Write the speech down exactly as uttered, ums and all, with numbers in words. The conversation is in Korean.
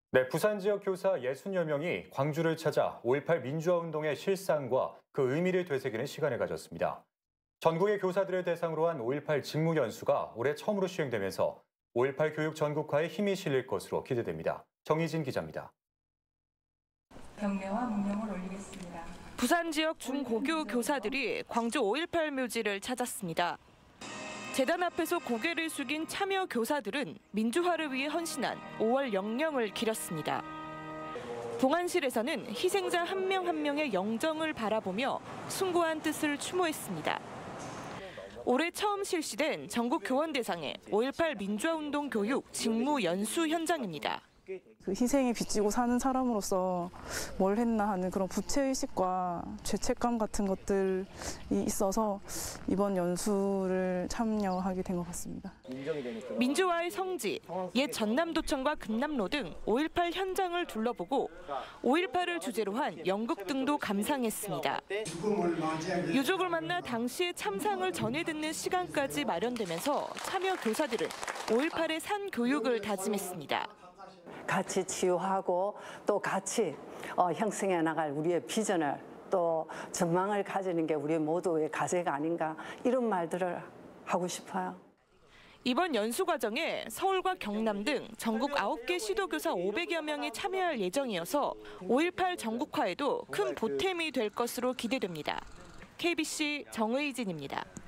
네, 부산 지역 교사 예순여 명이 광주를 찾아 오일팔 민주화 운동의 실상과 그 의미를 되새기는 시간을 가졌습니다. 전국의 교사들을 대상으로 한 오일팔 직무 연수가 올해 처음으로 시행되면서 오일팔 교육 전국화에 힘이 실릴 것으로 기대됩니다. 정희진 기자입니다. 경례와 문명을 올리겠습니다. 부산 지역 중고교 교사들이 광주 오일팔 묘지를 찾았습니다. 재단 앞에서 고개를 숙인 참여 교사들은 민주화를 위해 헌신한 오월 영령을 기렸습니다. 동안실에서는 희생자 한 명 한 명의 영정을 바라보며 숭고한 뜻을 추모했습니다. 올해 처음 실시된 전국 교원 대상의 오일팔 민주화운동 교육 직무 연수 현장입니다. 그 희생에 빚지고 사는 사람으로서 뭘 했나 하는 그런 부채의식과 죄책감 같은 것들이 있어서 이번 연수를 참여하게 된 것 같습니다. 민주화의 성지, 옛 전남도청과 금남로 등 오일팔 현장을 둘러보고 오일팔을 주제로 한 연극 등도 감상했습니다. 유족을 만나 당시의 참상을 전해 듣는 시간까지 마련되면서 참여 교사들은 오일팔의 산 교육을 다짐했습니다. 같이 치유하고 또 같이 어, 형성해 나갈 우리의 비전을 또 전망을 가지는 게 우리 모두의 과제가 아닌가 이런 말들을 하고 싶어요. 이번 연수 과정에 서울과 경남 등 전국 아홉 개 시도교사 오백여 명이 참여할 예정이어서 오일팔 전국화에도 큰 보탬이 될 것으로 기대됩니다. 케이비씨 정의진입니다.